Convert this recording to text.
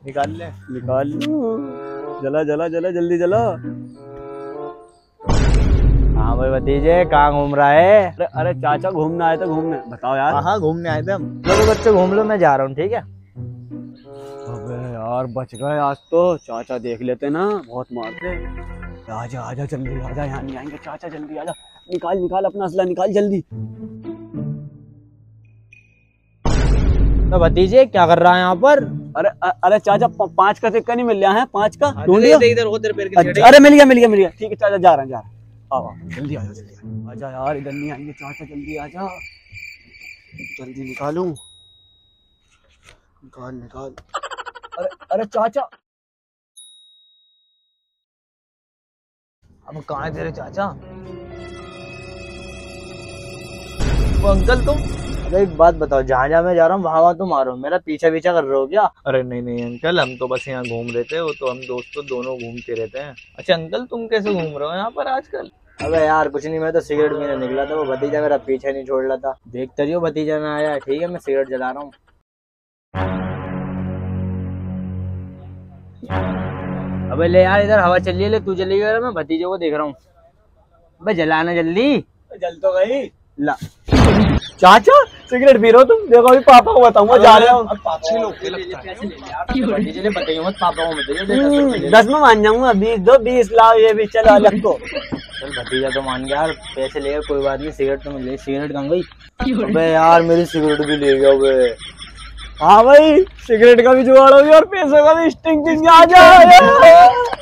निकाल ले। निकाल लो। जला जला जला जल्दी जला। हाँ भाई भतीजे, कहाँ घूम रहा है? अरे अरे चाचा घूमने आए थे, घूमने। बताओ यार। हाँ घूमने आए थे हम। चलो बच्चे घूम लो, मैं जा रहा हूँ, ठीक है? अबे यार बच गए आज तो। चाचा देख लेते ना, बहुत मारते। आजा आजा जल्दी आजा, यहाँ नहीं आएंगे चाचा, जल्दी आजा। निकाल निकाल अपना असला, निकाल जल्दी। तो भतीजे क्या कर रहा है यहाँ पर? अरे अरे चाचा 5 का सिक्का नहीं मिल रहा है? 5 का इधर हो, तेरे पैर के। अरे मिल गया मिल गया मिल गया। ठीक है चाचा, जा रहा है जा रहा है। आओ जल्दी आजा, जल्दी आजा यार, इधर नहीं आएंगे चाचा, जल्दी आजा। जल्दी निकालूं, निकाल निकाल। अरे अरे चाचा। अब कहाँ है तेरे चाचा? वो अंकल तुम? अरे एक बात बताओ, जहाँ जहाँ मैं जा रहा हूँ वहाँ वहाँ तुम आ रहे हो, मेरा पीछा पीछा कर रहे हो क्या? अरे नहीं नहीं अंकल, हम तो बस यहाँ घूम रहे थे, वो तो हम दोस्त तो दोनों घूमते रहते हैं। अच्छा अंकल, तुम कैसे घूम रहे हो यहाँ पर आजकल? अबे यार कुछ नहीं, मैं तो सिगरेट पीने निकला था, वो भतीजा मेरा पीछे नहीं छोड़ रहा था। देखते रहियो भतीजा ना आया, ठीक है? मैं सिगरेट जला रहा हूँ। अबे ले यार, इधर हवा चलिए, ले तू चली गया, मैं भतीजे को देख रहा हूँ। अबे जलाना जल्दी। जल तो गई। ला चाचा, सिगरेट पी रहे हो तुम? देखो अभी पापा को बताऊंगा, जा रहे हो। 10 में मान जाऊंगा, 20 दो, 20 लाओ ये भी। चलो अलग को। चल भतीजा तो मान गया यार, पैसे ले कोई बात नहीं, सिगरेट तो मिल गई। सिगरेट कहाँ गई? अबे यार मेरी सिगरेट भी ले गया। अबे हाँ भाई, सिगरेट का भी जुगाड़ हो गया और पैसों का भी। स्टिंग आ जा।